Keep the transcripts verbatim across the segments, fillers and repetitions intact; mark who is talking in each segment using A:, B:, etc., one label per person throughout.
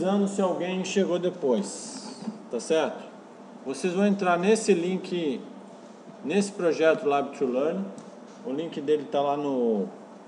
A: avisando se alguém chegou depois, tá certo? Vocês vão entrar nesse link, nesse projeto Lab to Learn. O link dele tá lá no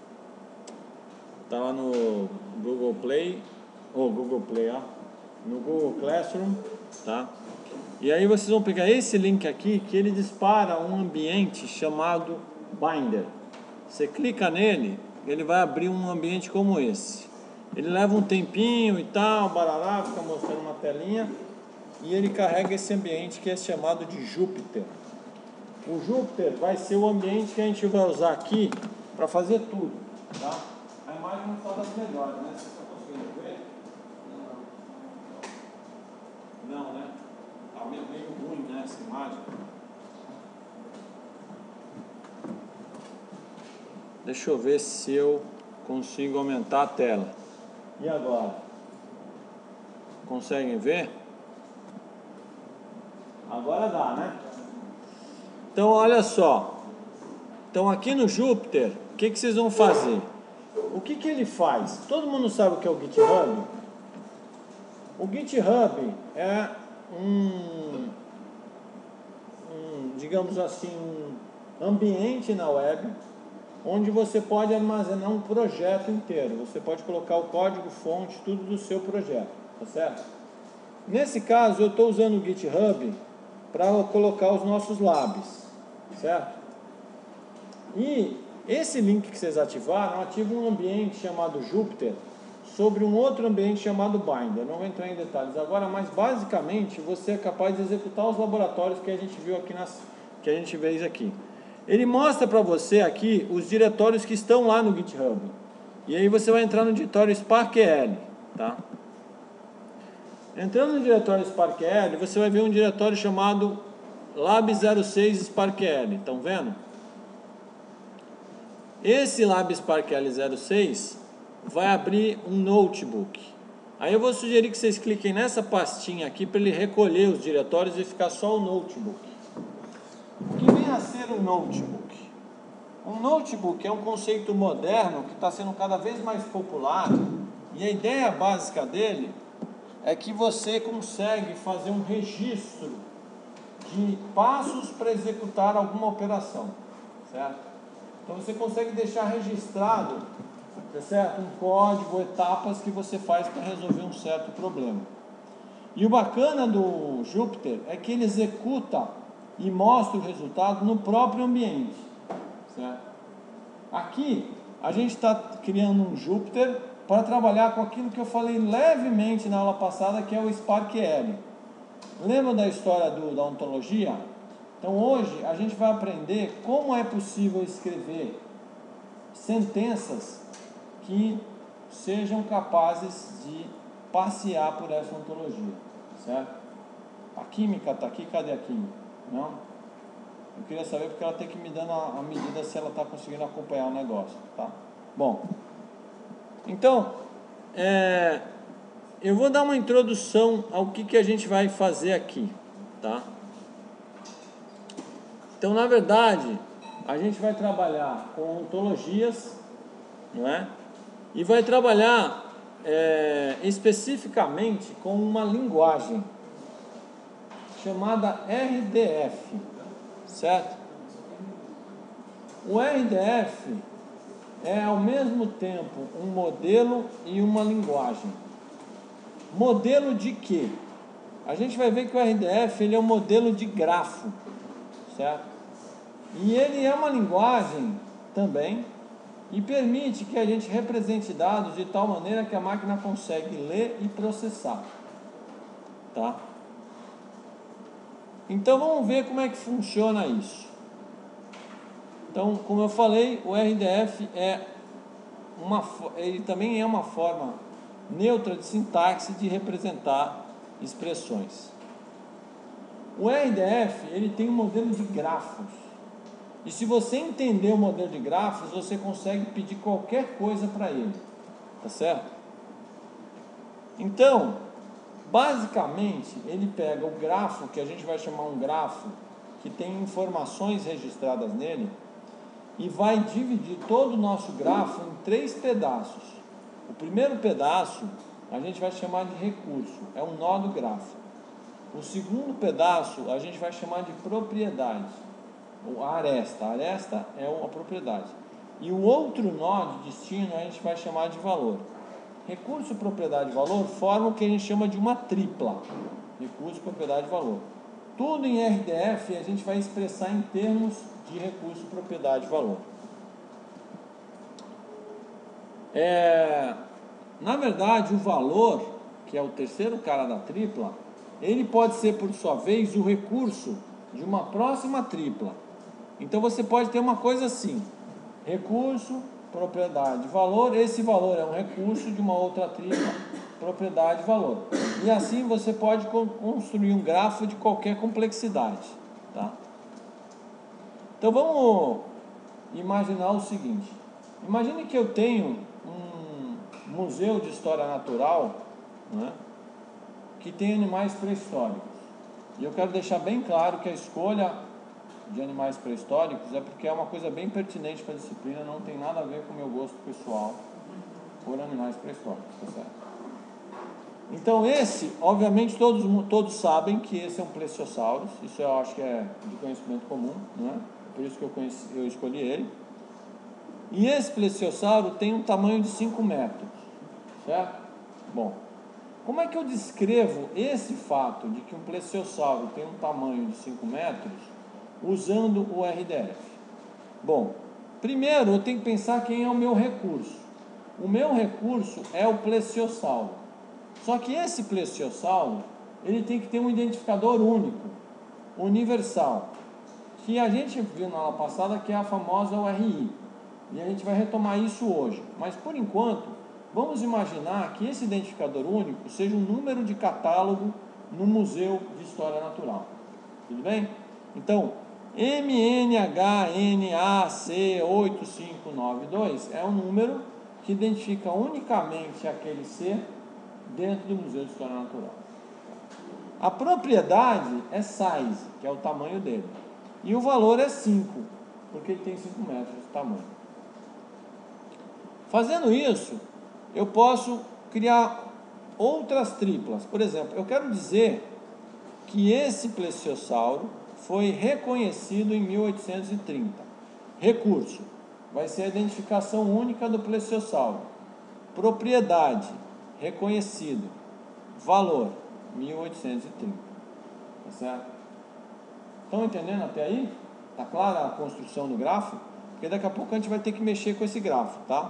A: tá lá no Google Play, ou Google Play, ó, no Google Classroom, tá? E aí vocês vão pegar esse link aqui, que ele dispara um ambiente chamado Binder. Você clica nele, ele vai abrir um ambiente como esse. Ele leva um tempinho e tal, barará, fica mostrando uma telinha, e ele carrega esse ambiente que é chamado de Jupyter. O Jupyter vai ser o ambiente que a gente vai usar aqui para fazer tudo, tá? A imagem não está das melhores, né? Vocês estão conseguindo ver? Não, não, né? Está meio, meio ruim, né, essa imagem. Deixa eu ver se eu consigo aumentar a tela. E agora? Conseguem ver? Agora dá, né? Então, olha só. Então, aqui no Jupyter, o que, que vocês vão fazer? O que, que ele faz? Todo mundo sabe o que é o GitHub? O GitHub é um, um digamos assim, um ambiente na web onde você pode armazenar um projeto inteiro. Você pode colocar o código fonte, tudo do seu projeto, tá certo? Nesse caso, eu estou usando o GitHub para colocar os nossos labs, certo? E esse link que vocês ativaram, ativa um ambiente chamado Jupyter sobre um outro ambiente chamado Binder. Não vou entrar em detalhes agora, mas basicamente você é capaz de executar os laboratórios que a gente viu aqui, nas, que a gente fez aqui. Ele mostra para você aqui os diretórios que estão lá no GitHub. E aí você vai entrar no diretório SparkL, tá? Entrando no diretório SparkL, você vai ver um diretório chamado Lab zero seis SparkL. Estão vendo? Esse Lab SparkL zero seis vai abrir um notebook. Aí eu vou sugerir que vocês cliquem nessa pastinha aqui para ele recolher os diretórios e ficar só o notebook. O que vem a ser um notebook? Um notebook é um conceito moderno que está sendo cada vez mais popular, e a ideia básica dele é que você consegue fazer um registro de passos para executar alguma operação, certo? Então você consegue deixar registrado, certo? Um código, etapas que você faz para resolver um certo problema. E o bacana do Jupyter é que ele executa e mostra o resultado no próprio ambiente, certo? Aqui a gente está criando um Jupyter para trabalhar com aquilo que eu falei levemente na aula passada, que é o SparkL. Lembra da história do, da ontologia? Então hoje a gente vai aprender como é possível escrever sentenças que sejam capazes de passear por essa ontologia, certo? A química está aqui, cadê a química? Não? Eu queria saber porque ela tem que me dando a, a medida se ela está conseguindo acompanhar o negócio, tá? Bom, então, é, eu vou dar uma introdução ao que, que a gente vai fazer aqui, tá? Então, na verdade, a gente vai trabalhar com ontologias, não é? E vai trabalhar é, especificamente com uma linguagem chamada R D F, certo? O R D F é ao mesmo tempo um modelo e uma linguagem. Modelo de quê? A gente vai ver que o R D F ele é um modelo de grafo, certo? E ele é uma linguagem também e permite que a gente represente dados de tal maneira que a máquina consegue ler e processar, tá? Então vamos ver como é que funciona isso. Então, como eu falei, o R D F é uma, ele também é uma forma neutra de sintaxe de representar expressões. O R D F ele tem um modelo de grafos. E se você entender o modelo de grafos, você consegue pedir qualquer coisa para ele, tá certo? Então, basicamente, ele pega o grafo, que a gente vai chamar um grafo, que tem informações registradas nele, e vai dividir todo o nosso grafo em três pedaços. O primeiro pedaço, a gente vai chamar de recurso, é um nó do grafo. O segundo pedaço a gente vai chamar de propriedade, ou aresta. A aresta é a propriedade. E o outro nó de destino a gente vai chamar de valor. Recurso, propriedade e valor formam o que a gente chama de uma tripla. Recurso, propriedade e valor. Tudo em R D F a gente vai expressar em termos de recurso, propriedade e valor. É, na verdade, o valor, que é o terceiro cara da tripla, ele pode ser, por sua vez, o recurso de uma próxima tripla. Então, você pode ter uma coisa assim: recurso, propriedade, valor. Esse valor é um recurso de uma outra tripla, propriedade, valor. E assim você pode construir um grafo de qualquer complexidade, tá? Então, vamos imaginar o seguinte. Imagine que eu tenho um museu de história natural, né, que tem animais pré-históricos. E eu quero deixar bem claro que a escolha de animais pré-históricos é porque é uma coisa bem pertinente para a disciplina, não tem nada a ver com o meu gosto pessoal por animais pré-históricos, tá certo? Então esse, obviamente todos, todos sabem que esse é um Plesiosaurus, isso eu acho que é de conhecimento comum, né? Por isso que eu, conheci, eu escolhi ele. E esse Plesiosauro tem um tamanho de cinco metros, certo? Bom, como é que eu descrevo esse fato de que um Plesiosauro tem um tamanho de cinco metros usando o R D F? Bom, primeiro eu tenho que pensar quem é o meu recurso. O meu recurso é o Plesiosauro. Só que esse Plesiosauro, ele tem que ter um identificador único, universal, que a gente viu na aula passada, que é a famosa U R I. E a gente vai retomar isso hoje. Mas, por enquanto, vamos imaginar que esse identificador único seja um número de catálogo no Museu de História Natural. Tudo bem? Então, M N H N A C oito cinco nove dois é um número que identifica unicamente aquele ser dentro do Museu de História Natural. A propriedade é size, que é o tamanho dele. E o valor é cinco, porque ele tem cinco metros de tamanho. Fazendo isso, eu posso criar outras triplas. Por exemplo, eu quero dizer que esse Plesiosauro foi reconhecido em mil oitocentos e trinta. Recurso vai ser a identificação única do Plesiosauro. Propriedade, reconhecido. Valor, mil oitocentos e trinta. Tá certo? Estão entendendo até aí? Está clara a construção do grafo? Porque daqui a pouco a gente vai ter que mexer com esse grafo, tá?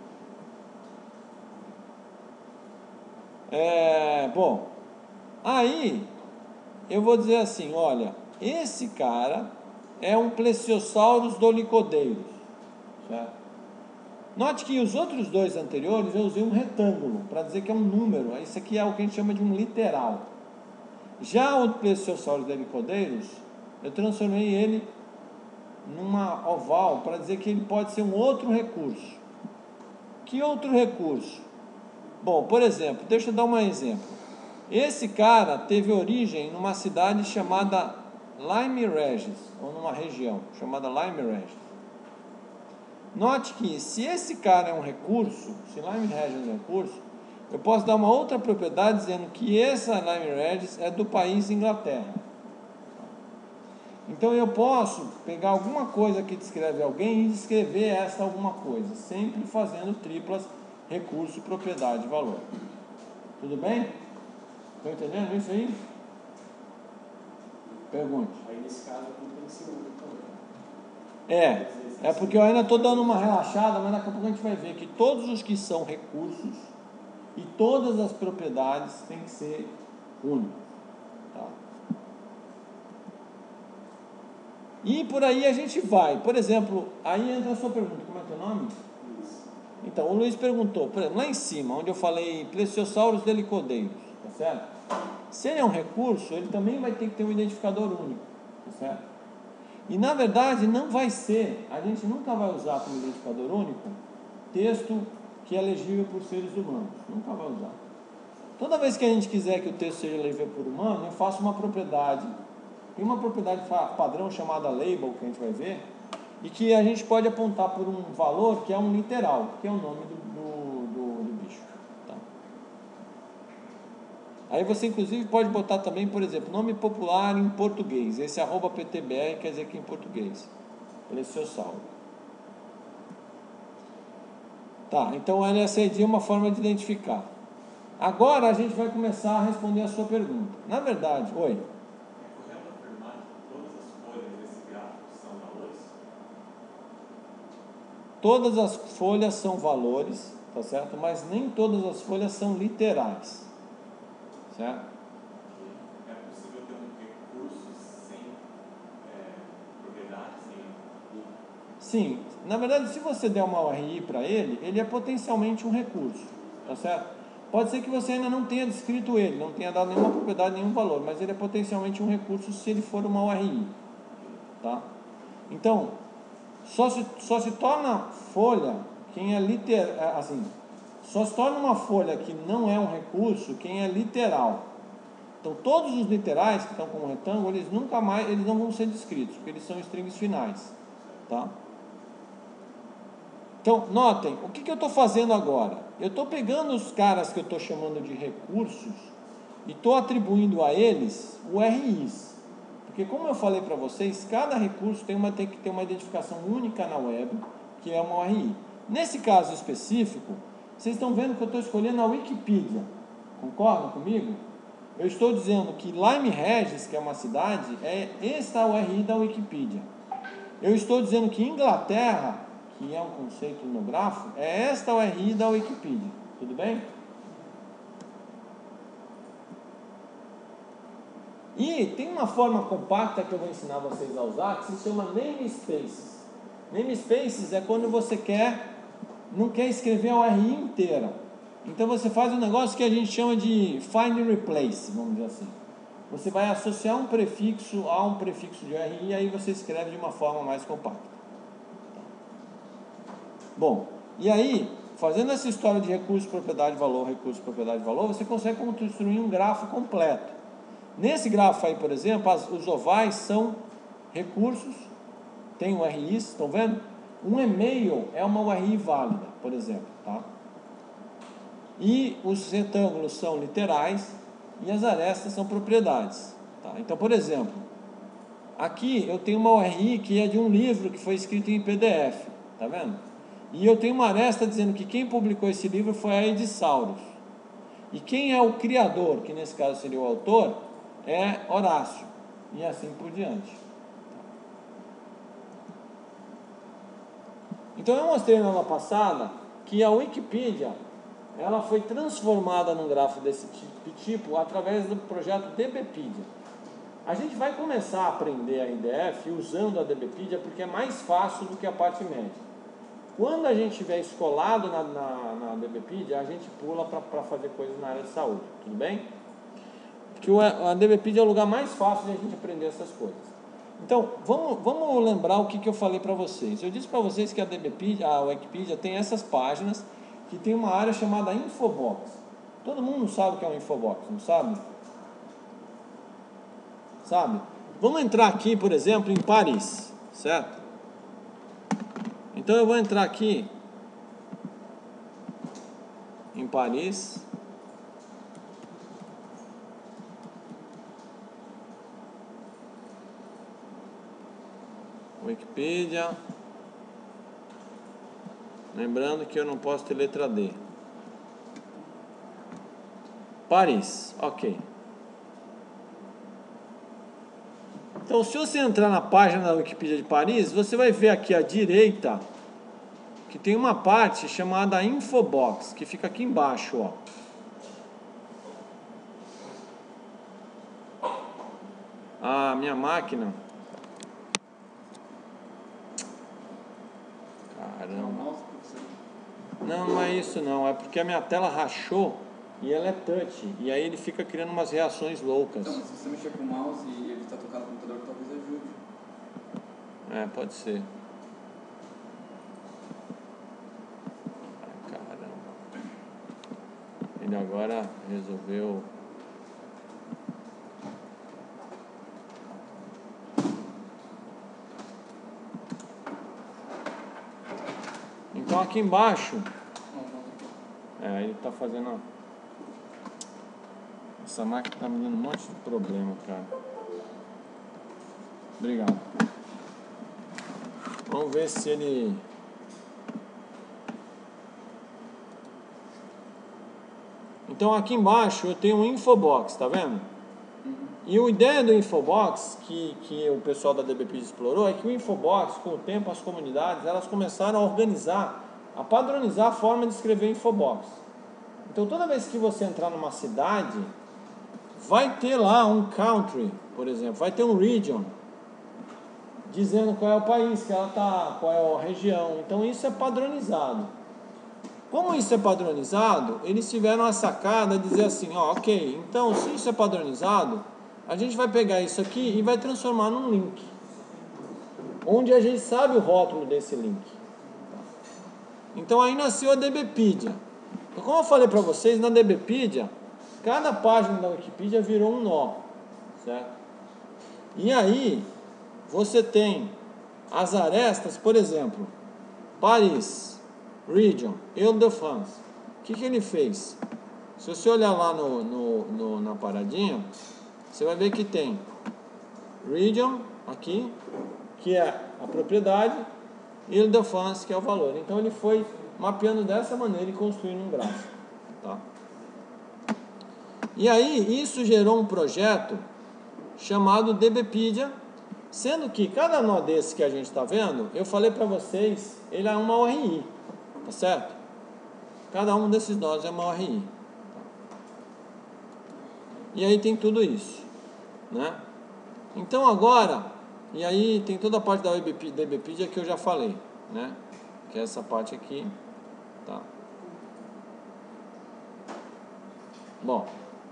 A: É, bom, aí eu vou dizer assim, olha, esse cara é um Plesiosaurus dolichoteuthis, certo? Note que os outros dois anteriores eu usei um retângulo para dizer que é um número. Isso aqui é o que a gente chama de um literal. Já o Plesiosaurus dolichoteuthis, eu transformei ele numa oval para dizer que ele pode ser um outro recurso. Que outro recurso? Bom, por exemplo, deixa eu dar um exemplo. Esse cara teve origem numa cidade chamada Lyme Regis, ou numa região chamada Lyme Regis. Note que se esse cara é um recurso, se Lyme Regis é um recurso, eu posso dar uma outra propriedade dizendo que essa Lyme Regis é do país Inglaterra. Então eu posso pegar alguma coisa que descreve alguém e descrever essa alguma coisa, sempre fazendo triplas: recurso, propriedade e valor. Tudo bem? Estão entendendo isso aí? Pergunte.
B: Aí nesse caso tudo tem que ser único também.
A: É, é porque eu ainda estou dando uma relaxada, mas daqui a pouco a gente vai ver que todos os que são recursos e todas as propriedades têm que ser únicos. Tá? E por aí a gente vai. Por exemplo, aí entra a sua pergunta, como é teu nome?
B: Isso.
A: Então, o Luiz perguntou, por exemplo, lá em cima, onde eu falei Plesiosaurus dolichoteuthis, tá certo? Se ele é um recurso, ele também vai ter que ter um identificador único, tá certo? E na verdade não vai ser, a gente nunca vai usar como identificador único texto que é legível por seres humanos, nunca vai usar. Toda vez que a gente quiser que o texto seja legível por humano, eu faço uma propriedade, tem uma propriedade padrão chamada label, que a gente vai ver, e que a gente pode apontar por um valor que é um literal, que é o nome do, do, do, do bicho. Tá? Aí você inclusive pode botar também, por exemplo, nome popular em português. Esse arroba ptbr quer dizer que em português. Ele é seu saldo. Tá, então L S I D é uma forma de identificar. Agora a gente vai começar a responder a sua pergunta. Na verdade, oi.
C: É correto afirmar que todas as folhas desse gráfico são valores?
A: Todas as folhas são valores, tá certo? Mas nem todas as folhas são literais. Certo?
C: É possível ter um recurso sem é, propriedade, sem...
A: Sim, na verdade, se você der uma U R I para ele, ele é potencialmente um recurso, tá certo? Pode ser que você ainda não tenha descrito ele, não tenha dado nenhuma propriedade, nenhum valor, mas ele é potencialmente um recurso se ele for uma U R I, tá? Então, só se, só se torna folha quem é literal, assim, só se torna uma folha que não é um recurso quem é literal. Então, todos os literais que estão como retângulo, eles nunca mais, eles não vão ser descritos, porque eles são strings finais, tá? Então, notem, o que, que eu estou fazendo agora? Eu estou pegando os caras que eu estou chamando de recursos e estou atribuindo a eles U R Is. Porque, como eu falei para vocês, cada recurso tem, uma, tem que ter uma identificação única na web, que é uma U R I. Nesse caso específico, vocês estão vendo que eu estou escolhendo a Wikipedia. Concordam comigo? Eu estou dizendo que Lyme Regis, que é uma cidade, é esta U R I da Wikipedia. Eu estou dizendo que Inglaterra, que é um conceito no grafo, é esta U R I da Wikipedia. Tudo bem? E tem uma forma compacta que eu vou ensinar vocês a usar, que se chama namespaces. Namespaces é quando você quer, não quer escrever a U R I inteira. Então você faz um negócio que a gente chama de find and replace, vamos dizer assim. Você vai associar um prefixo a um prefixo de U R I e aí você escreve de uma forma mais compacta. Bom, e aí, fazendo essa história de recurso, propriedade, valor, recurso, propriedade, valor, você consegue construir um grafo completo. Nesse grafo aí, por exemplo, as, os ovais são recursos, tem U R Is, estão vendo? Um e-mail é uma U R I válida, por exemplo, tá? E os retângulos são literais e as arestas são propriedades, tá? Então, por exemplo, aqui eu tenho uma U R I que é de um livro que foi escrito em P D F, tá vendo? E eu tenho uma aresta dizendo que quem publicou esse livro foi a Edissauros. E quem é o criador, que nesse caso seria o autor, é Horácio. E assim por diante. Então eu mostrei na aula passada que a Wikipedia ela foi transformada num grafo desse tipo através do projeto DBpedia. A gente vai começar a aprender a R D F usando a DBpedia porque é mais fácil do que a parte média. Quando a gente estiver escolado na, na, na DBpedia, a gente pula para fazer coisas na área de saúde, tudo bem? Porque o, a DBpedia é o lugar mais fácil de a gente aprender essas coisas. Então, vamos, vamos lembrar o que, que eu falei para vocês. Eu disse para vocês que a DBpedia, a Wikipedia tem essas páginas que tem uma área chamada Infobox. Todo mundo sabe o que é um Infobox, não sabe? Sabe? Vamos entrar aqui, por exemplo, em Paris, certo? Então eu vou entrar aqui em Paris. Wikipedia. Lembrando que eu não posso ter letra D. Paris, ok. Então, se você entrar na página da Wikipedia de Paris, você vai ver aqui à direita que tem uma parte chamada Infobox, que fica aqui embaixo, ó. A minha máquina. Caramba. Não, não é isso não, é porque a minha tela rachou e ela é touch, e aí ele fica criando umas reações loucas.
B: Então, se você mexer com o mouse e ele está tocando no computador, talvez ajude.
A: É, pode ser. Ai, caramba. Ele agora resolveu... Então aqui embaixo... É, ele está fazendo... Essa máquina tá me dando um monte de problema, cara. Obrigado. Vamos ver se ele... Então aqui embaixo eu tenho um Infobox, tá vendo? E a ideia do Infobox, que, que o pessoal da DBpedia explorou, é que o Infobox, com o tempo, as comunidades, elas começaram a organizar, a padronizar a forma de escrever Infobox. Então toda vez que você entrar numa cidade, vai ter lá um country, por exemplo, vai ter um region, dizendo qual é o país que ela está, qual é a região. Então isso é padronizado. Como isso é padronizado, eles tiveram a sacada de dizer assim, ó, ok, então se isso é padronizado, a gente vai pegar isso aqui e vai transformar num link, onde a gente sabe o rótulo desse link. Então aí nasceu a DBpedia. Então, como eu falei para vocês, na DBpedia, cada página da Wikipedia virou um nó, certo? E aí, você tem as arestas, por exemplo, Paris, Region, Ile-de-France. O que, que ele fez? Se você olhar lá no, no, no, na paradinha, você vai ver que tem Region, aqui, que é a propriedade, e Ile-de-France, que é o valor. Então ele foi mapeando dessa maneira e construindo um gráfico. Tá? E aí, isso gerou um projeto chamado DBpedia, sendo que cada nó desse que a gente está vendo, eu falei para vocês, ele é uma O R I, tá certo? Cada um desses nós é uma O R I. E aí tem tudo isso, né? Então agora, e aí tem toda a parte da DBpedia que eu já falei, né? Que é essa parte aqui, tá? Bom,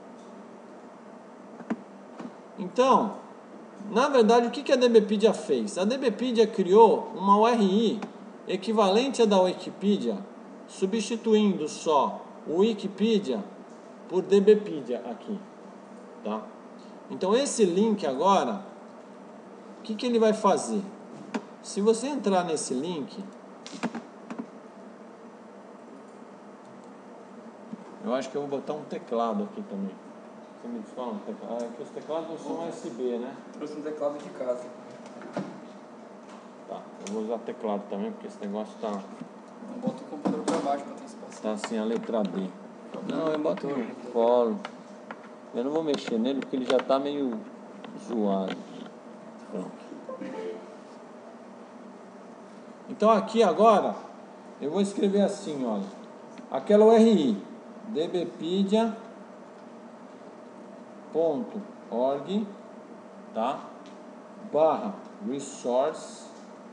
A: então, na verdade, o que a DBpedia fez? A DBpedia criou uma O R I equivalente à da Wikipedia, substituindo só o Wikipedia por DBpedia aqui, tá? Então esse link agora, o que, que ele vai fazer? Se você entrar nesse link, eu acho que eu vou botar um teclado aqui também. Você me fala um teclado? Ah, é que os teclados não são U S B, né?
B: Trouxe um teclado de casa.
A: Tá, eu vou usar teclado também, porque esse negócio tá...
B: Não bota o computador pra baixo pra ter espaço.
A: Tá assim a letra D. Não, eu boto no colo. Eu não vou mexer nele porque ele já tá meio zoado. Pronto. Então aqui agora, eu vou escrever assim, olha. Aquela U R I, dbpedia ponto org, tá? Barra resource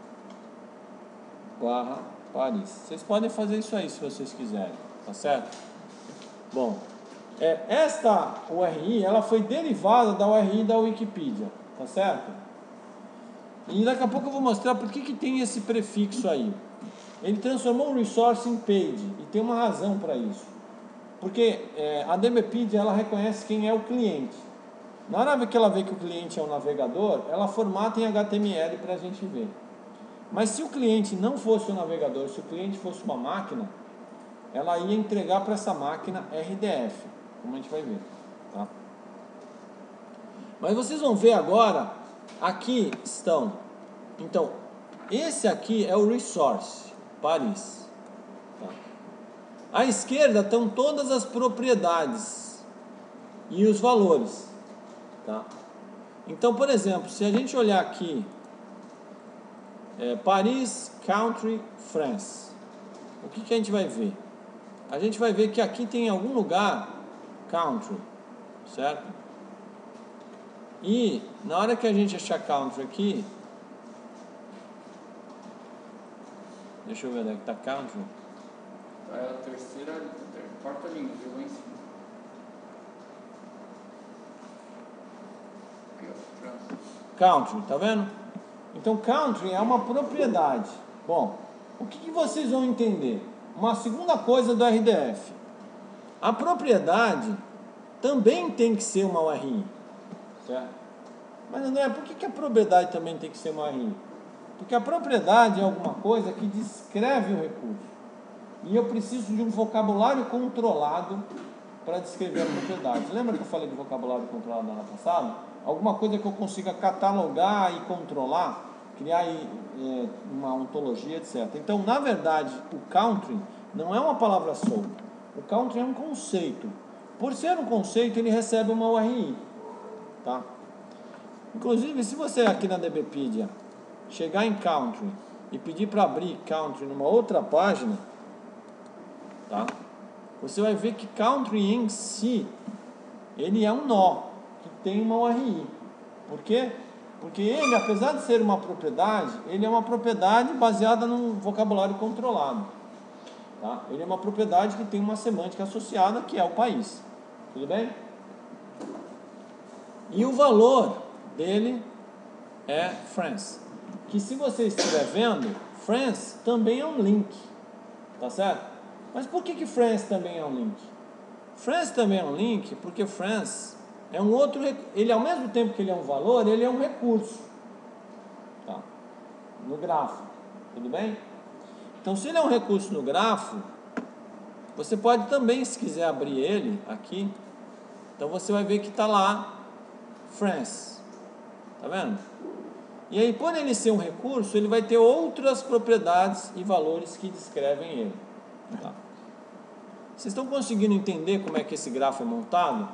A: barra Paris. Vocês podem fazer isso aí se vocês quiserem, tá certo? Bom, é, esta U R I, ela foi derivada da U R I da Wikipedia, tá certo? E daqui a pouco eu vou mostrar por que que tem esse prefixo aí. Ele transformou o resource em page, e tem uma razão para isso. Porque é, a DBpedia, ela reconhece quem é o cliente. Na hora que ela vê que o cliente é um navegador, ela formata em H T M L para a gente ver. Mas se o cliente não fosse um navegador, se o cliente fosse uma máquina, ela ia entregar para essa máquina R D F, como a gente vai ver, tá? Mas vocês vão ver agora, aqui estão, então, esse aqui é o resource, Paris. Tá? À esquerda estão todas as propriedades e os valores, tá? Então, por exemplo, se a gente olhar aqui, é, Paris, Country, France, o que que a gente vai ver? A gente vai ver que aqui tem em algum lugar country, certo? E na hora que a gente achar country aqui, deixa eu ver onde é que está country.
B: É a terceira, quarta linha, viu lá em cima. Aqui, ó, França.
A: Country, tá vendo? Então country é uma propriedade. Bom, o que que vocês vão entender? Uma segunda coisa do R D F. A propriedade também tem que ser uma U R I. Certo? Mas André, por que que a propriedade também tem que ser uma U R I? Porque a propriedade é alguma coisa que descreve o recurso. E eu preciso de um vocabulário controlado para descrever a propriedade. Lembra que eu falei do vocabulário controlado no ano passado? Alguma coisa que eu consiga catalogar e controlar, criar é, uma ontologia, etcétera. Então, na verdade, o country não é uma palavra solta. O country é um conceito. Por ser um conceito, ele recebe uma U R I. Tá? Inclusive, se você aqui na DBpedia chegar em country e pedir para abrir country numa outra página, tá? Você vai ver que country em si, ele é um nó, que tem uma U R I. Por quê? Porque ele, apesar de ser uma propriedade, ele é uma propriedade baseada num vocabulário controlado. Tá? Ele é uma propriedade que tem uma semântica associada, que é o país. Tudo bem? E o valor dele é France. Que se você estiver vendo, France também é um link. Tá certo? Mas por que que France também é um link? France também é um link porque France é um outro... Ele, ao mesmo tempo que ele é um valor, ele é um recurso. Tá? No grafo. Tudo bem? Então, se ele é um recurso no grafo, você pode também, se quiser abrir ele aqui, então você vai ver que está lá France. Tá vendo? E aí, por ele ser um recurso, ele vai ter outras propriedades e valores que descrevem ele. Tá? Vocês estão conseguindo entender como é que esse grafo é montado?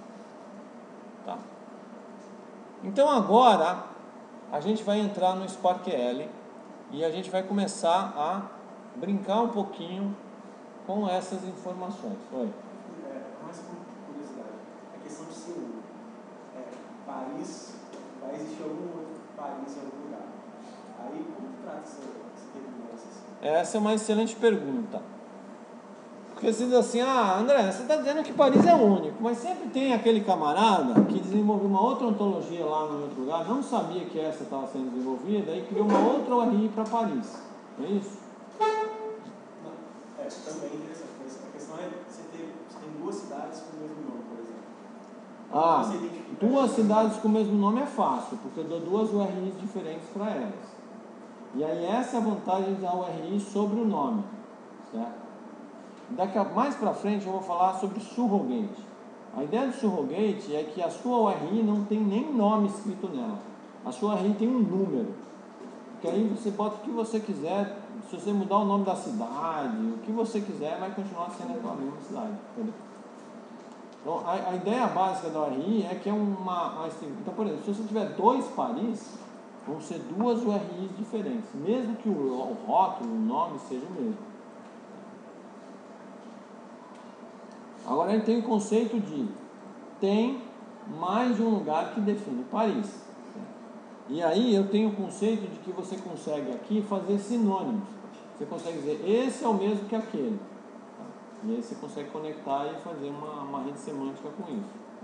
A: Tá. Então agora a gente vai entrar no SparkL e a gente vai começar a brincar um pouquinho com essas informações. Oi.
D: É, mais por curiosidade, a questão de ser um é, Paris, vai existir algum outro Paris em algum lugar. Aí como trata essa redundância?
A: Essa é uma excelente pergunta. Porque você diz assim, ah, André, você está dizendo que Paris é único, mas sempre tem aquele camarada que desenvolveu uma outra ontologia lá no outro lugar, não sabia que essa estava sendo desenvolvida, e criou uma outra U R I para Paris. Não é isso?
D: Não, é também interessante. A questão é você, ter, você tem duas cidades com o mesmo nome, por exemplo.
A: Ah, duas cidades com o mesmo nome é fácil, porque eu dou duas U R Is diferentes para elas. E aí essa é a vantagem da U R I sobre o nome, certo? Daqui a, mais para frente eu vou falar sobre surrogate. A ideia do surrogate é que a sua U R I não tem nem nome escrito nela. A sua U R I tem um número. Que aí você bota o que você quiser. Se você mudar o nome da cidade, o que você quiser, vai continuar sendo a mesma cidade. Entendeu? Então a, a ideia básica da U R I é que é uma, uma... Então, por exemplo, se você tiver dois Paris, vão ser duas U R Is diferentes. Mesmo que o, o rótulo, o nome seja o mesmo. Agora ele tem o conceito de tem mais de um lugar que define Paris. E aí eu tenho o conceito de que você consegue aqui fazer sinônimos. Você consegue dizer, esse é o mesmo que aquele. Tá? E aí você consegue conectar e fazer uma, uma rede semântica com isso. Tá?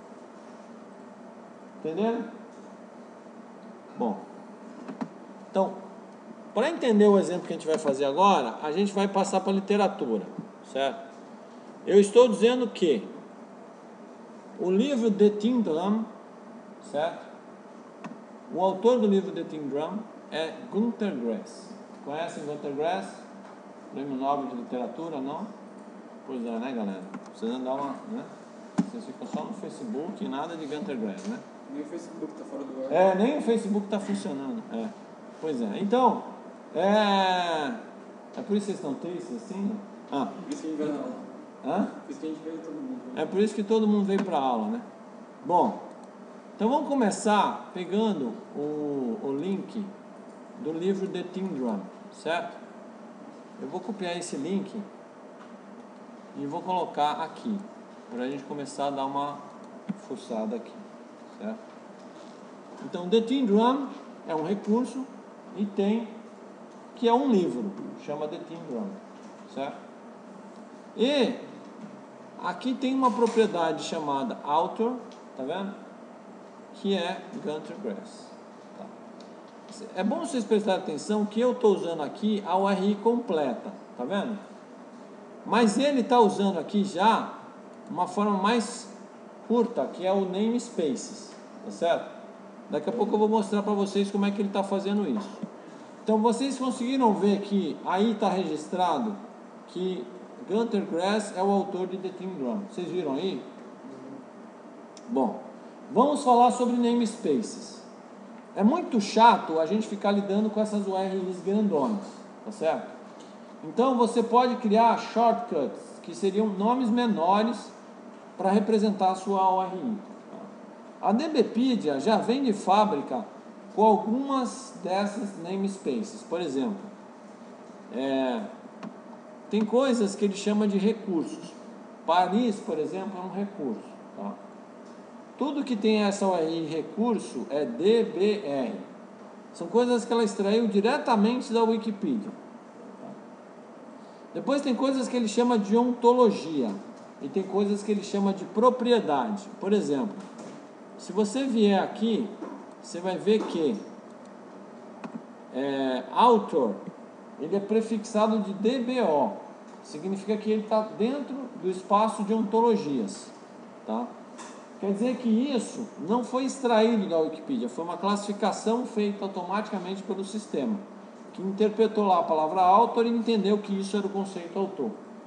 A: Entenderam? Bom, então, para entender o exemplo que a gente vai fazer agora, a gente vai passar para a literatura, certo? Eu estou dizendo que o livro The Tin Drum, certo? O autor do livro The Tin Drum é Günter Grass. Conhecem Günter Grass? Prêmio Nobel de Literatura, não? Pois é, né, galera? Precisa dar uma, né? Vocês ficam só no Facebook e nada de Günter Grass, né?
B: Nem o Facebook tá fora do ar.
A: É, nem o Facebook está funcionando. É. Pois é. Então, é... é por isso que vocês estão tristes assim? Ah.
B: Por isso que a gente veio na aula.
A: Hã?
B: Por isso que a gente veio todo mundo. Né?
A: É por isso que todo mundo veio para a aula, né? Bom, então vamos começar pegando o, o link do livro The Tin Drum, certo? Eu vou copiar esse link e vou colocar aqui, para a gente começar a dar uma forçada aqui, certo? Então, The Tin Drum é um recurso e tem, que é um livro, chama The Tin Drum, certo? E aqui tem uma propriedade chamada author, tá vendo? Que é Günter Grass. Tá. É bom vocês prestarem atenção que eu estou usando aqui a U R I completa, tá vendo? Mas ele está usando aqui já uma forma mais curta, que é o namespaces, tá certo? Daqui a pouco eu vou mostrar para vocês como é que ele está fazendo isso. Então vocês conseguiram ver que aí está registrado que Gunter Grass é o autor de The Tin Drum. Vocês viram aí? Bom, vamos falar sobre namespaces. É muito chato a gente ficar lidando com essas U R Is grandonas, tá certo? Então você pode criar shortcuts, que seriam nomes menores para representar a sua U R I. A DBpedia já vem de fábrica com algumas dessas namespaces. Por exemplo, é, tem coisas que ele chama de recursos. Paris, por exemplo, é um recurso. Tá? Tudo que tem essa U R I recurso é D B R. São coisas que ela extraiu diretamente da Wikipedia. Tá? Depois tem coisas que ele chama de ontologia. E tem coisas que ele chama de propriedade. Por exemplo, se você vier aqui, você vai ver que é, author, ele é prefixado de D B O. Significa que ele está dentro do espaço de ontologias. Tá? Quer dizer que isso não foi extraído da Wikipedia, foi uma classificação feita automaticamente pelo sistema, que interpretou lá a palavra author e entendeu que isso era o conceito autor.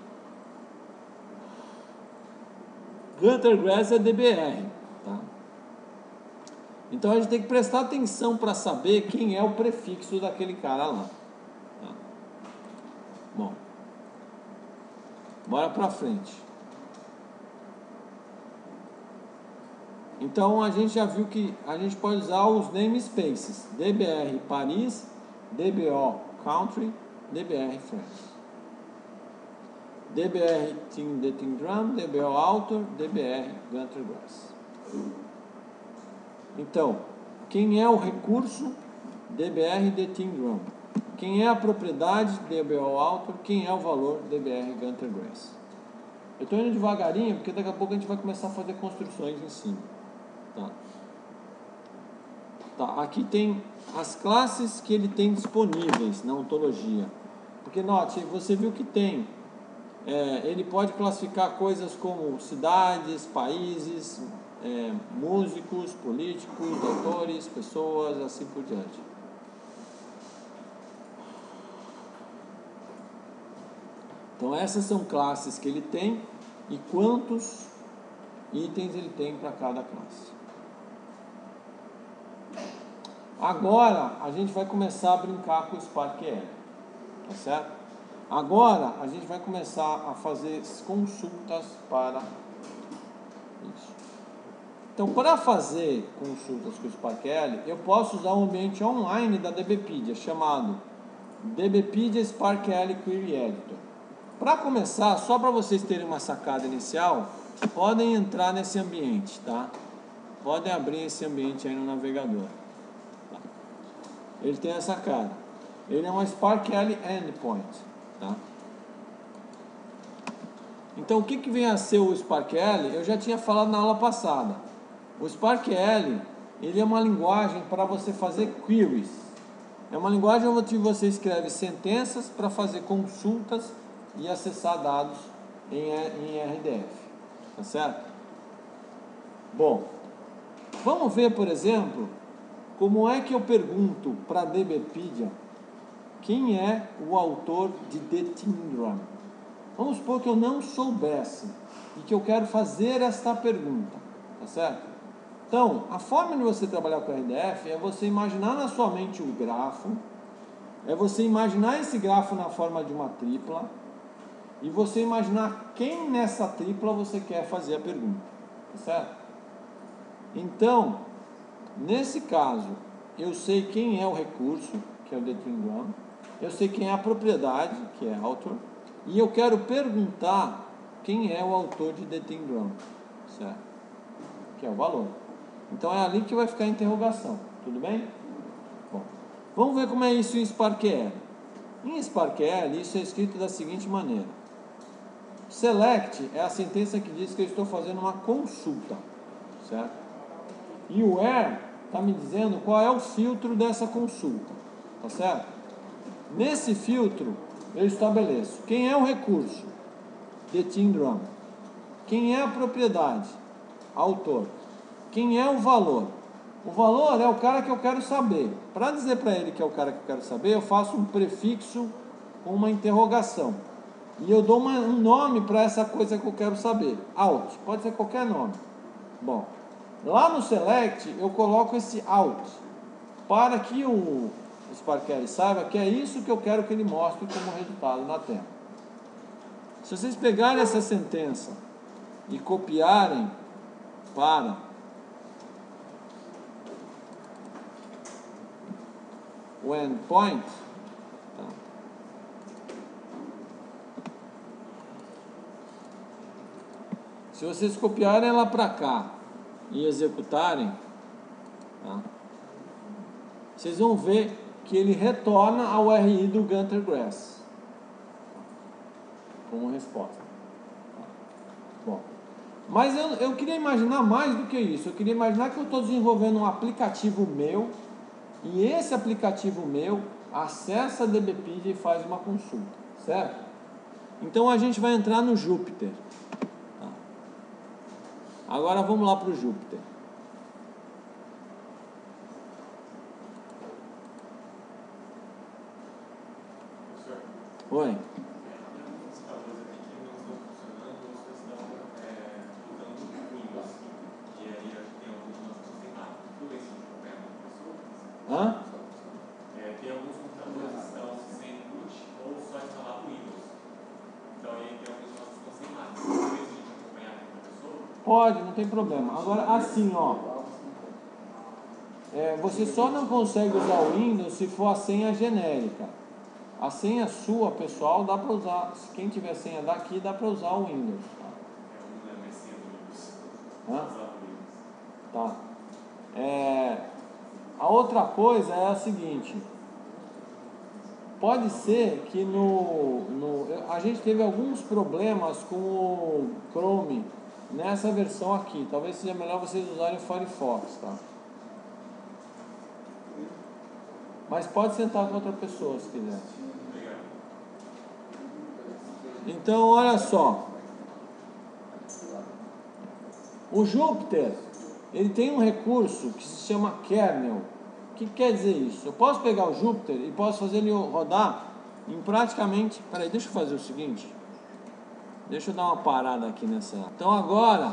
A: Gunter Grass é D B R. Tá? Então a gente tem que prestar atenção para saber quem é o prefixo daquele cara lá. Tá? Bom, bora para frente. Então a gente já viu que a gente pode usar os namespaces D B R Paris, D B O Country, D B R France, D B R Tin The Tin Drum, D B O Author, D B R Gunter Grass. Então, quem é o recurso? D B R The Tin Drum. Quem é a propriedade? D B O Author. Quem é o valor? D B R Gunter Grass. Eu estou indo devagarinho porque daqui a pouco a gente vai começar a fazer construções em cima. Tá. Tá, aqui tem as classes que ele tem disponíveis na ontologia. Porque note, você viu que tem, é, ele pode classificar coisas como cidades, países, é, músicos, políticos, autores, pessoas, assim por diante. Então essas são classes que ele tem e quantos itens ele tem para cada classe. Agora a gente vai começar a brincar com o SparkQL, tá certo? Agora a gente vai começar a fazer consultas para isso. Então, para fazer consultas com o SparkQL, eu posso usar um ambiente online da DBpedia chamado DBpedia SparkQL Query Editor. Para começar, só para vocês terem uma sacada inicial, podem entrar nesse ambiente, tá? Podem abrir esse ambiente aí no navegador. Tá? Ele tem essa cara. Ele é um SparkQL Endpoint, tá? Então, o que, que vem a ser o SparkQL? Eu já tinha falado na aula passada. O SparkQL, ele é uma linguagem para você fazer queries. É uma linguagem onde você escreve sentenças para fazer consultas e acessar dados em, em R D F. Tá certo? Bom, vamos ver, por exemplo, como é que eu pergunto para a DBpedia quem é o autor de The Tin Drum. Vamos supor que eu não soubesse e que eu quero fazer esta pergunta. Tá certo? Então, a forma de você trabalhar com R D F é você imaginar na sua mente o grafo, é você imaginar esse grafo na forma de uma tripla e você imaginar quem nessa tripla você quer fazer a pergunta, tá certo? Então, nesse caso, eu sei quem é o recurso, que é o The Tin Drum, eu sei quem é a propriedade, que é author, e eu quero perguntar quem é o autor de The Tin Drum, certo? Que é o valor. Então é ali que vai ficar a interrogação, tudo bem? Bom, vamos ver como é isso em SparkQL. Em SparkQL, isso é escrito da seguinte maneira. Select é a sentença que diz que eu estou fazendo uma consulta, certo? E o where está me dizendo qual é o filtro dessa consulta, tá certo? Nesse filtro, eu estabeleço quem é o recurso, The Tin Drum, quem é a propriedade, autor, quem é o valor. O valor é o cara que eu quero saber. Para dizer para ele que é o cara que eu quero saber, eu faço um prefixo com uma interrogação. e eu dou uma, um nome para essa coisa que eu quero saber. Out, pode ser qualquer nome. Bom, lá no select eu coloco esse out, para que o SparkQL saiba que é isso que eu quero que ele mostre como resultado na tela. Se vocês pegarem essa sentença e copiarem para o endpoint, tá? Se vocês copiarem ela para cá e executarem, tá? Vocês vão ver que ele retorna ao U R I do Gunter Grass como resposta. Bom, mas eu, eu queria imaginar mais do que isso. Eu queria imaginar que eu estou desenvolvendo um aplicativo meu e esse aplicativo meu acessa a DBpedia e faz uma consulta, certo? Então a gente vai entrar no Jupyter. Tá? Agora vamos lá para o Jupyter. Oi. Hã?
C: É, tem alguns computadores que estão sem boot ou só instalado Windows. Então aí tem alguns que estão sem máquina. Talvez a gente acompanhar aqui com a pessoa.
A: Pode, não tem problema. Agora assim, ó. É, você só não consegue usar o Windows se for a senha genérica. A senha sua, pessoal, dá para usar. Se quem tiver senha daqui, dá para usar o Windows. Tá?
C: É, eu não lembro a senha do Windows.
A: Hã?
C: Usar o Windows.
A: Tá. É, a outra coisa é a seguinte. Pode ser que no, no... A gente teve alguns problemas com o Chrome nessa versão aqui. Talvez seja melhor vocês usarem o Firefox, tá? Mas pode sentar com outra pessoa se quiser. Então, olha só. O Jupyter, ele tem um recurso que se chama kernel. O que quer dizer isso? Eu posso pegar o Jupyter e posso fazer ele rodar em praticamente... Peraí, deixa eu fazer o seguinte. Deixa eu dar uma parada aqui nessa... Então agora...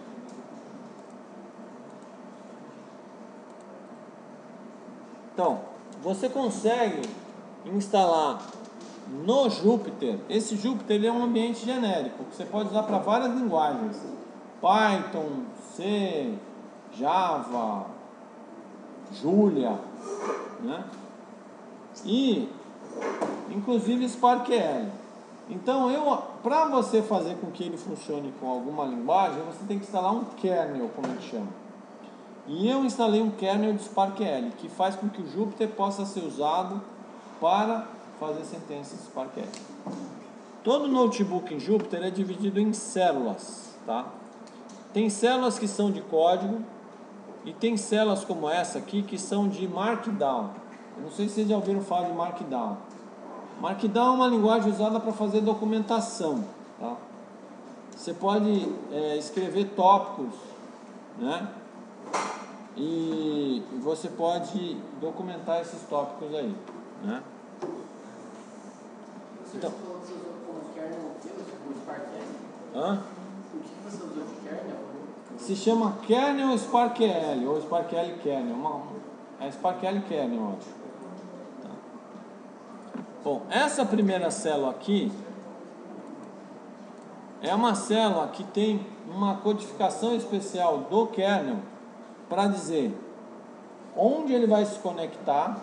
A: Então, você consegue instalar no Jupyter. Esse Jupyter ele é um ambiente genérico que você pode usar para várias linguagens: Python, C, Java, Julia, né? E inclusive SparkQL. Então, eu, para você fazer com que ele funcione com alguma linguagem, você tem que instalar um kernel, como a gente chama. E eu instalei um kernel de SparkQL, que faz com que o Jupyter possa ser usado para fazer sentenças de SparkQL. Todo notebook em Jupyter é dividido em células, tá? Tem células que são de código e tem células como essa aqui que são de Markdown. Eu não sei se vocês já ouviram falar de Markdown. Markdown é uma linguagem usada para fazer documentação, tá? Você pode é, escrever tópicos, né? E você pode documentar esses tópicos aí, né?
D: Você
A: Então,
D: falou que você usou como kernel o SparkQL?
A: hã?
D: O que você usou de kernel?
A: Se chama kernel SparkQL ou SparkQL kernel. Uma, é SparkQL kernel, eu acho. Tá. Bom, essa primeira célula aqui é uma célula que tem uma codificação especial do kernel para dizer onde ele vai se conectar,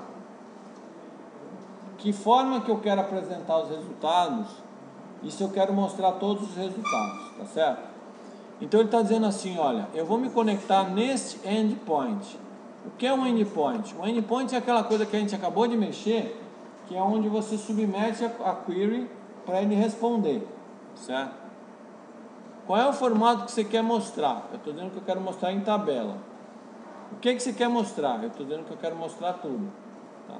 A: que forma que eu quero apresentar os resultados e se eu quero mostrar todos os resultados, tá certo? Então ele está dizendo assim, olha, eu vou me conectar neste endpoint. O que é um endpoint? Um endpoint é aquela coisa que a gente acabou de mexer, que é onde você submete a query para ele responder, certo? Qual é o formato que você quer mostrar? Eu estou dizendo que eu quero mostrar em tabela. O que, que você quer mostrar? Eu estou dizendo que eu quero mostrar tudo. Tá?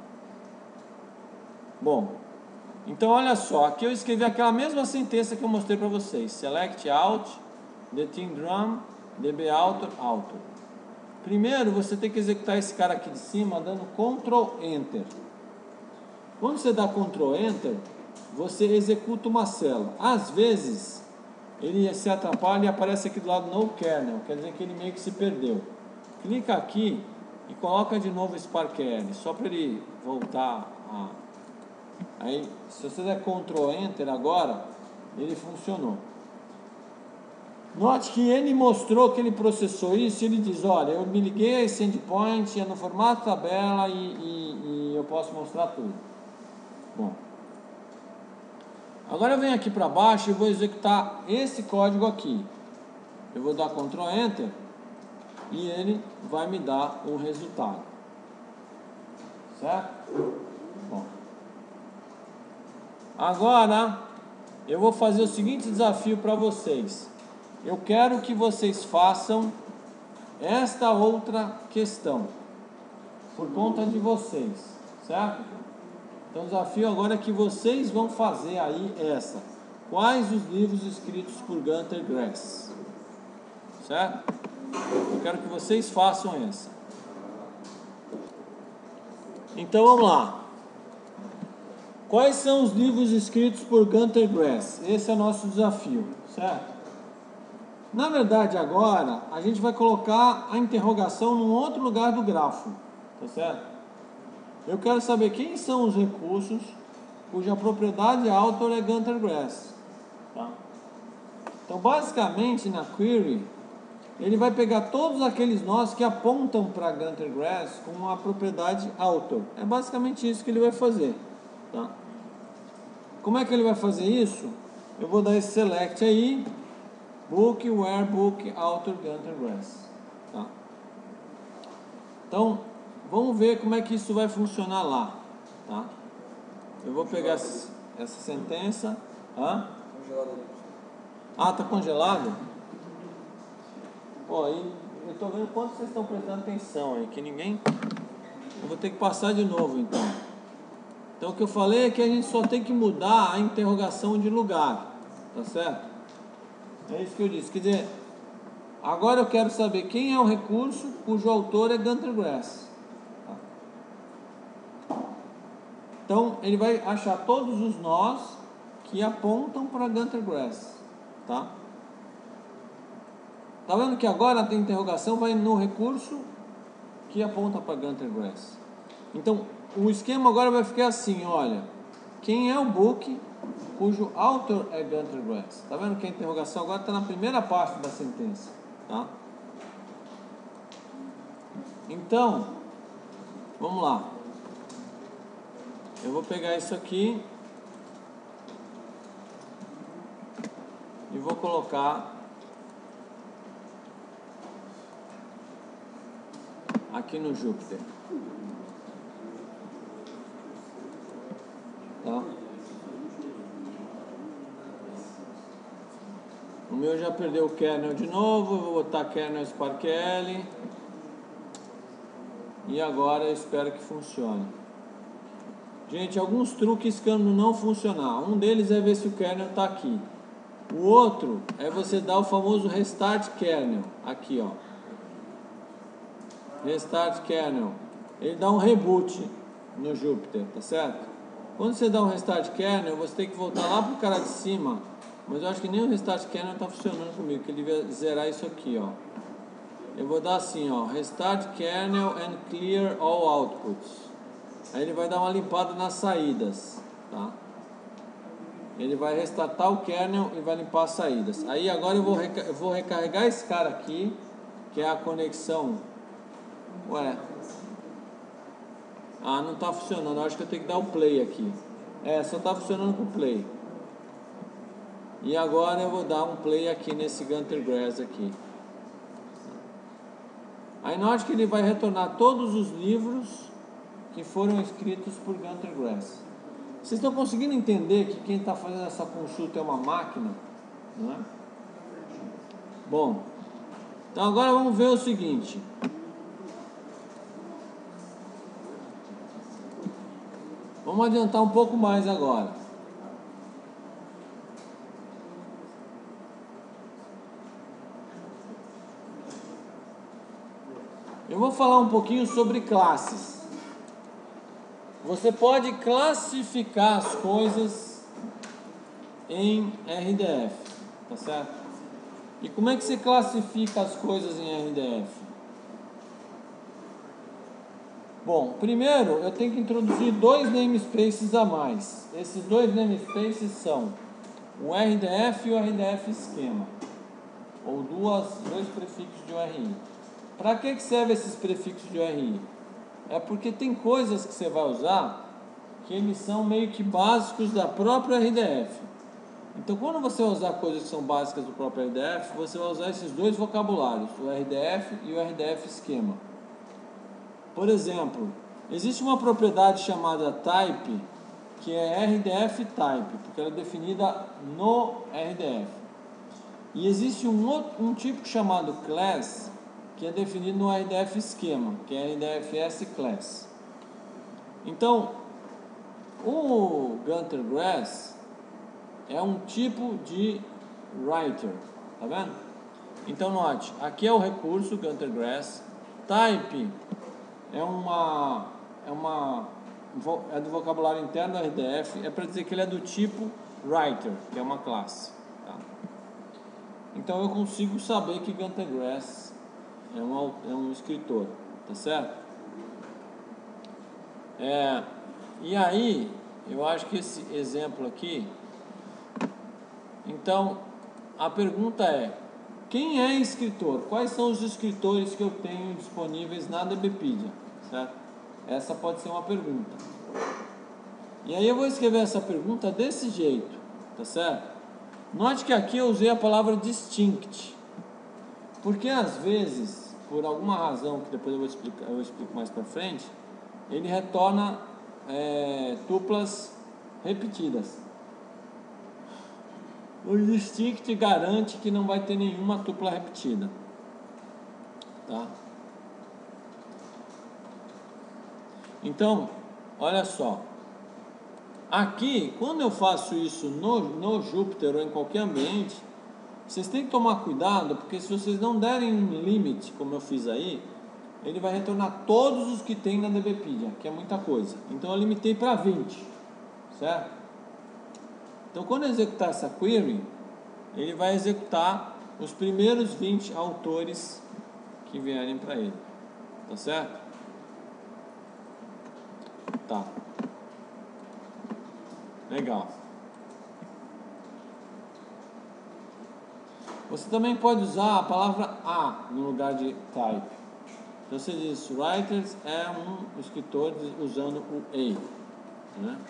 A: Bom, então olha só, aqui eu escrevi aquela mesma sentença que eu mostrei para vocês. Select out, the team drum, dbauthor, author. Primeiro você tem que executar esse cara aqui de cima dando control enter. Quando você dá control enter, você executa uma célula. Às vezes, ele se atrapalha e aparece aqui do lado no kernel, quer dizer que ele meio que se perdeu. Clica aqui e coloca de novo SparkL, só para ele voltar a... Aí, se você der control enter agora, ele funcionou. Note que ele mostrou que ele processou isso, e ele diz, olha, eu me liguei a esse endpoint, é no formato tabela e, e, e eu posso mostrar tudo. Bom, agora eu venho aqui para baixo e vou executar esse código aqui. Eu vou dar control enter e ele vai me dar o resultado. Certo? Bom, agora eu vou fazer o seguinte desafio para vocês. Eu quero que vocês façam esta outra questão por conta de vocês, certo? Então o desafio agora é que vocês vão fazer aí essa. Quais os livros escritos por Gunter Grass? Certo? Eu quero que vocês façam essa. Então vamos lá. Quais são os livros escritos por Gunter Grass? Esse é o nosso desafio, certo? Na verdade, agora, a gente vai colocar a interrogação num outro lugar do grafo, tá certo? Eu quero saber quem são os recursos cuja propriedade author é Gunter Grass, tá? Então, basicamente, na query, ele vai pegar todos aqueles nós que apontam para Gunter Grass com a propriedade author. É basicamente isso que ele vai fazer, tá? Como é que ele vai fazer isso? Eu vou dar esse select aí, book, where, book, author, Gunter Grass, tá? Então, vamos ver como é que isso vai funcionar lá, tá? Eu vou pegar essa, essa sentença. Hã?
B: Congelado ali.
A: Ah, tá congelado? Ó, e eu tô vendo quanto vocês estão prestando atenção aí, que ninguém... Eu vou ter que passar de novo, então. Então, o que eu falei é que a gente só tem que mudar a interrogação de lugar, tá certo? É isso que eu disse, quer dizer, agora eu quero saber quem é o recurso cujo autor é Gunter Grass. Tá? Então, ele vai achar todos os nós que apontam para Gunter Grass, tá? Tá vendo que agora a interrogação vai no recurso que aponta para Gunter Grass. Então, o esquema agora vai ficar assim, olha, quem é o book cujo author é Gunter Grass. Tá vendo que a interrogação agora está na primeira parte da sentença, tá? Então, vamos lá. Eu vou pegar isso aqui e vou colocar aqui no Jupyter, tá? O meu já perdeu o kernel de novo, eu vou botar kernel SparkL. E agora eu espero que funcione. Gente, alguns truques quando não funcionar. Um deles é ver se o kernel está aqui. O outro é você dar o famoso restart kernel. Aqui, ó. Restart kernel. Ele dá um reboot no Jupyter, tá certo? Quando você dá um restart kernel, você tem que voltar lá pro cara de cima. Mas eu acho que nem o restart kernel está funcionando comigo, que ele devia zerar isso aqui, ó. Eu vou dar assim, ó, restart kernel and clear all outputs. Aí ele vai dar uma limpada nas saídas, tá? Ele vai restartar o kernel e vai limpar as saídas. Aí agora eu vou, reca eu vou recarregar esse cara aqui, que é a conexão. Ué. Ah, não está funcionando. Eu acho que eu tenho que dar o play aqui. É, só está funcionando com o play. E agora eu vou dar um play aqui nesse Gunter Grass aqui. Aí note que ele vai retornar todos os livros que foram escritos por Gunter Grass. Vocês estão conseguindo entender que quem está fazendo essa consulta é uma máquina? Não é? Bom, então agora vamos ver o seguinte. Vamos adiantar um pouco mais agora. Eu vou falar um pouquinho sobre classes. Você pode classificar as coisas em R D F, tá certo? E como é que você classifica as coisas em R D F? Bom, primeiro eu tenho que introduzir dois namespaces a mais. Esses dois namespaces são o R D F e o R D F esquema, ou duas, dois prefixos de U R I. Para que que serve esses prefixos de U R I? É porque tem coisas que você vai usar que eles são meio que básicos da própria R D F. Então, quando você vai usar coisas que são básicas do próprio R D F, você vai usar esses dois vocabulários, o R D F e o R D F esquema. Por exemplo, existe uma propriedade chamada type, que é R D F type, porque ela é definida no R D F. E existe um, outro, um tipo chamado class, que é definido no R D F esquema, que é R D F S class. Então, o Gunter Grass é um tipo de writer, tá vendo? Então note, aqui é o recurso Gunter Grass. Type é uma é uma é do vocabulário interno do R D F, é para dizer que ele é do tipo writer, que é uma classe, tá? Então eu consigo saber que Gunter Grass é um é um escritor, tá certo? É, e aí eu acho que esse exemplo aqui, então a pergunta é: quem é escritor? Quais são os escritores que eu tenho disponíveis na DBpedia? Certo? Essa pode ser uma pergunta. E aí eu vou escrever essa pergunta desse jeito, tá certo? Note que aqui eu usei a palavra distinct, porque às vezes, por alguma razão que depois eu vou explicar, eu explico mais para frente, ele retorna é, tuplas repetidas. O distinct garante que não vai ter nenhuma tupla repetida, tá? Então, olha só. Aqui, quando eu faço isso no, no Jupyter ou em qualquer ambiente, vocês têm que tomar cuidado, porque se vocês não derem um limite, como eu fiz aí, ele vai retornar todos os que tem na DBpedia, que é muita coisa. Então eu limitei para vinte, certo? Então quando eu executar essa query, ele vai executar os primeiros vinte autores que vierem para ele, tá certo? Tá. Legal. Você também pode usar a palavra a no lugar de type. Então você diz writers é um escritor usando o a, né?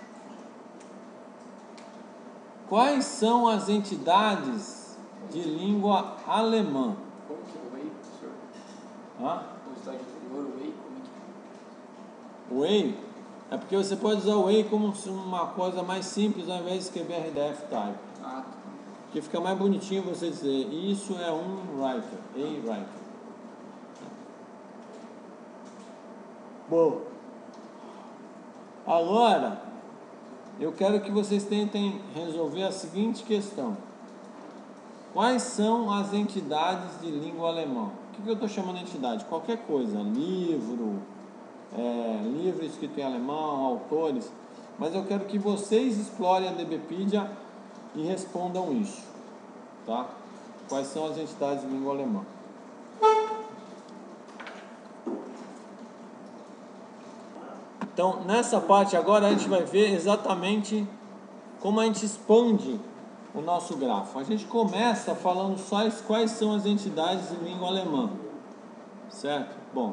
A: Quais são as entidades de língua alemã?
B: Como que é o way, professor?
A: Hã?
B: No slide anterior, o way, como é que
A: O way é porque você pode usar o way como uma coisa mais simples ao invés de escrever R D F type.
B: Ah, tá.
A: Porque fica mais bonitinho você dizer isso é um writer, a writer. Bom, agora eu quero que vocês tentem resolver a seguinte questão: quais são as entidades de língua alemã? O que, que eu estou chamando de entidade? Qualquer coisa, livro, é, livro escrito em alemão, autores, mas eu quero que vocês explorem a DBpedia e respondam isso, tá? Quais são as entidades de língua alemã? Então, nessa parte agora a gente vai ver exatamente como a gente expande o nosso grafo. A gente começa falando só quais são as entidades de língua alemã, certo? Bom,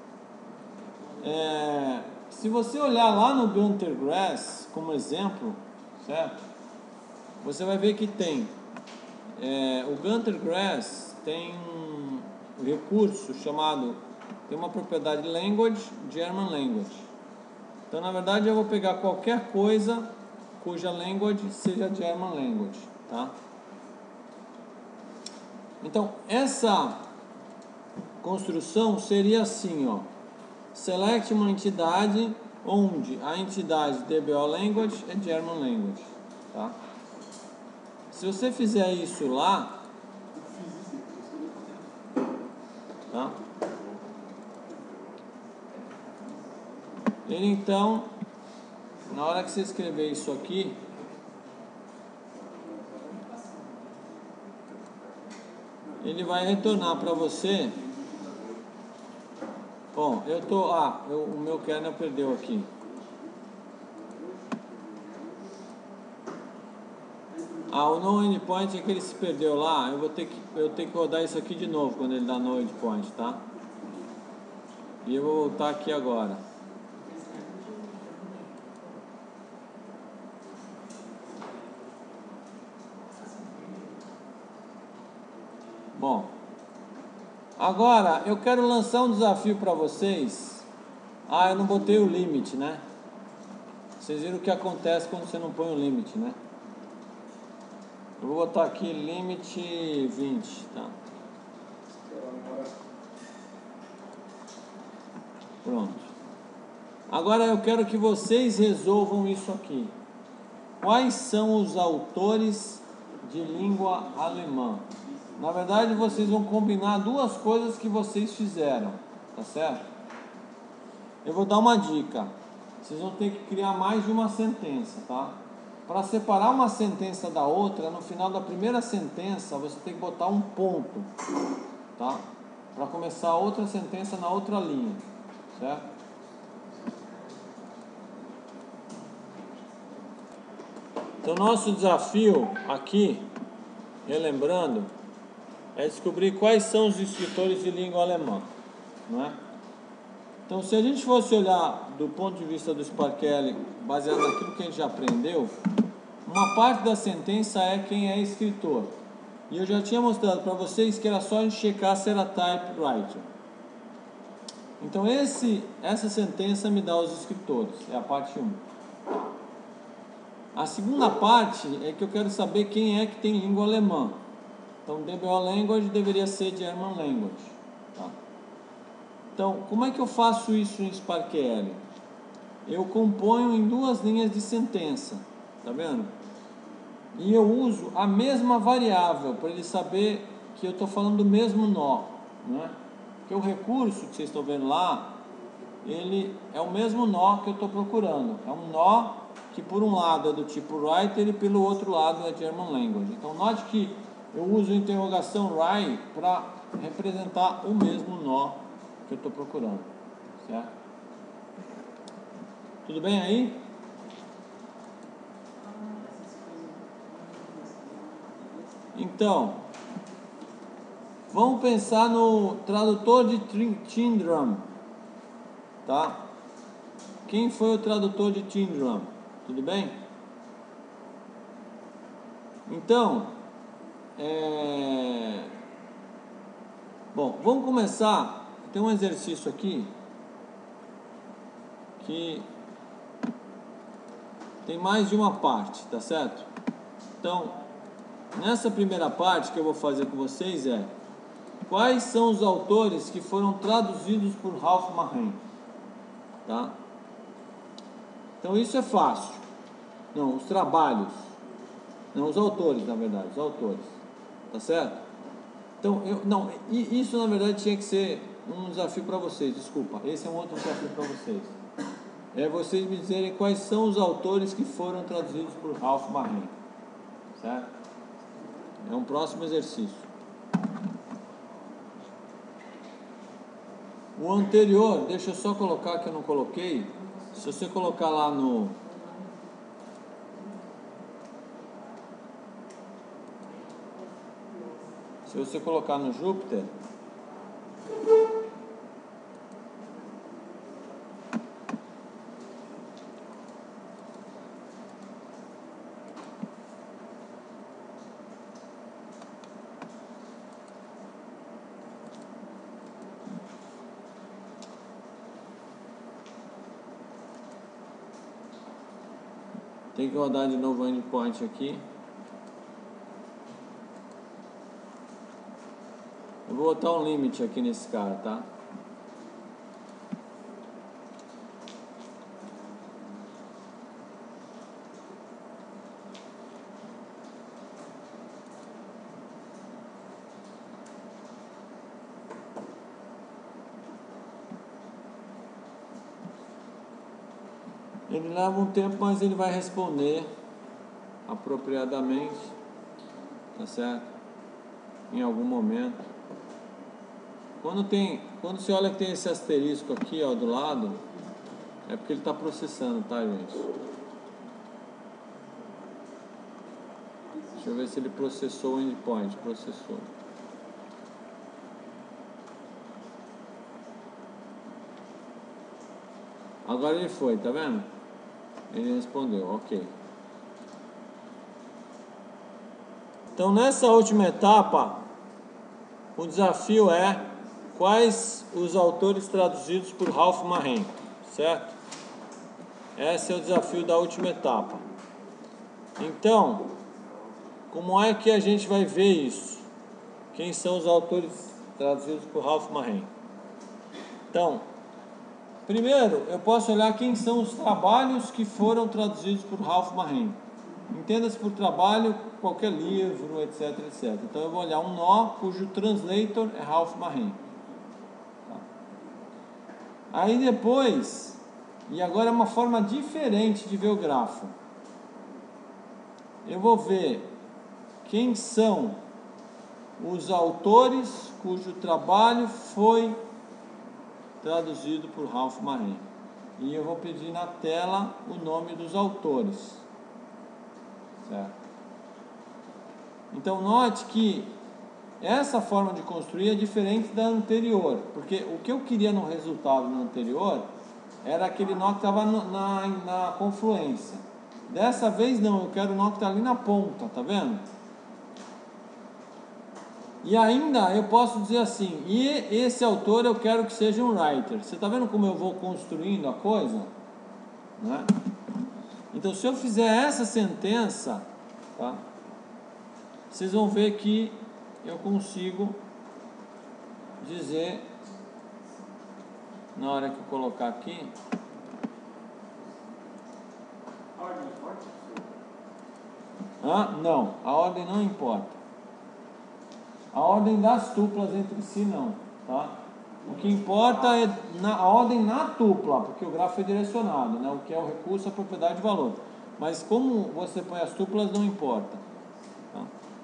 A: é, se você olhar lá no Gunter Grass como exemplo, certo? Você vai ver que tem é, o Gunter Grass tem um recurso chamado, tem uma propriedade language, German language. Então, na verdade, eu vou pegar qualquer coisa cuja language seja German language, tá? Então, essa construção seria assim, ó. Select uma entidade onde a entidade D B O language é German language, tá? Se você fizer isso lá, tá? Ele então, na hora que você escrever isso aqui, ele vai retornar para você. Bom, eu tô, ah, eu, o meu kernel perdeu aqui. Ah, o no endpoint é que ele se perdeu lá. Eu vou ter que, eu tenho que rodar isso aqui de novo quando ele dá no endpoint, tá? E eu vou voltar aqui agora. Bom, agora eu quero lançar um desafio para vocês. Ah, eu não botei o limite, né? Vocês viram o que acontece quando você não põe o limite, né? Eu vou botar aqui limite vinte, tá? Pronto. Agora eu quero que vocês resolvam isso aqui. Quais são os autores de língua alemã? Na verdade, vocês vão combinar duas coisas que vocês fizeram, tá certo? Eu vou dar uma dica. Vocês vão ter que criar mais de uma sentença, tá? Para separar uma sentença da outra, no final da primeira sentença, você tem que botar um ponto, tá? Para começar outra sentença na outra linha, certo? Então, nosso desafio aqui, relembrando, é descobrir quais são os escritores de língua alemã, não é? Então, se a gente fosse olhar do ponto de vista do Spark-L, baseado naquilo que a gente já aprendeu, uma parte da sentença é quem é escritor. E eu já tinha mostrado para vocês que era só a gente checar se era typewriter. Então, esse, essa sentença me dá os escritores, é a parte um. A segunda parte é que eu quero saber quem é que tem língua alemã. Então, D B O Language deveria ser German Language. Tá? Então, como é que eu faço isso em Spark-L? Eu componho em duas linhas de sentença, tá vendo? E eu uso a mesma variável para ele saber que eu estou falando do mesmo nó, né? Porque o recurso que vocês estão vendo lá, ele é o mesmo nó que eu estou procurando. É um nó que por um lado é do tipo writer e pelo outro lado é German Language. Então note que eu uso a interrogação write para representar o mesmo nó que eu estou procurando, certo? Tudo bem aí? Então, vamos pensar no tradutor de Tyndrum, tá? Quem foi o tradutor de Tyndrum? Tudo bem? Então, é... bom, vamos começar. Tem um exercício aqui que tem mais de uma parte, tá certo? Então, nessa primeira parte que eu vou fazer com vocês é: quais são os autores que foram traduzidos por Ralph Marin? Tá? Então isso é fácil. Não, os trabalhos. Não, os autores, na verdade, os autores. Tá certo? Então, eu, não, isso na verdade tinha que ser um desafio para vocês, desculpa. Esse é um outro desafio para vocês. É vocês me dizerem quais são os autores que foram traduzidos por Ralph Marin. Certo? É um próximo exercício. O anterior, deixa eu só colocar que eu não coloquei. Se você colocar lá no... Se você colocar no Jupyter... Tem que rodar de novo o endpoint aqui. Eu vou botar um limite aqui nesse cara, tá? Ele leva um tempo, mas ele vai responder apropriadamente, tá certo? em algum momento. Quando, tem, quando você olha que tem esse asterisco aqui, ó, do lado, é porque ele está processando, tá, gente? Deixa eu ver se ele processou o endpoint. Processou. Agora ele foi, tá vendo? Ele respondeu, ok. Então nessa última etapa, o desafio é quais os autores traduzidos por Ralph Marren, certo? Esse é o desafio da última etapa. Então, como é que a gente vai ver isso? Quem são os autores traduzidos por Ralph Marren? Então, primeiro, eu posso olhar quem são os trabalhos que foram traduzidos por Ralph Marren. Entenda-se por trabalho qualquer livro, etc, etcétera. Então eu vou olhar um nó cujo translator é Ralph Marren. Tá. Aí depois, e agora é uma forma diferente de ver o grafo. Eu vou ver quem são os autores cujo trabalho foi traduzido por Ralph Marren. E eu vou pedir na tela o nome dos autores. Certo? Então note que essa forma de construir é diferente da anterior, porque o que eu queria no resultado no anterior era aquele nó que estava na, na confluência. Dessa vez não, eu quero o nó que está ali na ponta, tá vendo? E ainda eu posso dizer assim, e esse autor eu quero que seja um writer. Você está vendo como eu vou construindo a coisa? Né? Então se eu fizer essa sentença, tá? Vocês vão ver que eu consigo dizer, na hora que eu colocar aqui,
D: A ordem importa?
A: ah, não, a ordem não importa. A ordem das tuplas entre si não, tá? O que importa é na, a ordem na tupla, porque o grafo é direcionado, né? O que é o recurso, a propriedade de valor. Mas como você põe as tuplas não importa. Tá?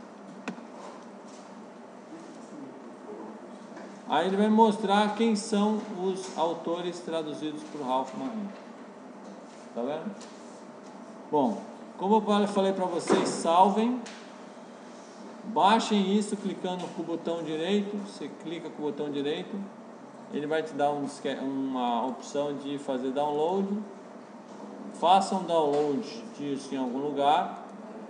A: Aí ele vai mostrar quem são os autores traduzidos por Ralph Marren. Tá vendo? Bom, como eu falei para vocês, salvem. Baixem isso clicando com o botão direito. Você clica com o botão direito, ele vai te dar um, uma opção de fazer download. Façam download disso em algum lugar.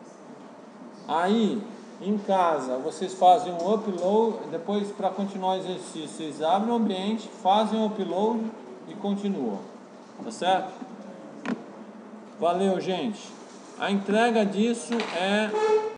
A: Aí em casa vocês fazem um upload. Depois, para continuar o exercício, vocês abrem o ambiente, fazem o upload e continuam. Tá certo? Valeu, gente. A entrega disso é